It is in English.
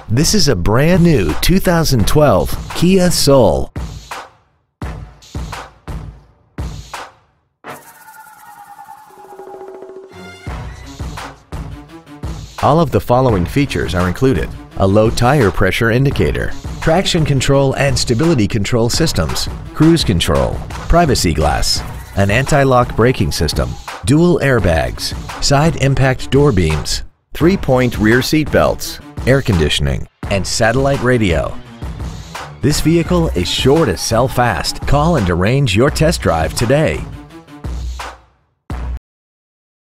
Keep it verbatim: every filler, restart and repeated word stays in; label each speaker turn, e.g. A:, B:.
A: This is a brand new two thousand twelve Kia Soul. All of the following features are included: a low tire pressure indicator, traction control and stability control systems, cruise control, privacy glass, an anti-lock braking system, dual airbags, side impact door beams, three-point rear seat belts, air conditioning, and satellite radio. This vehicle is sure to sell fast. Call and arrange your test drive today.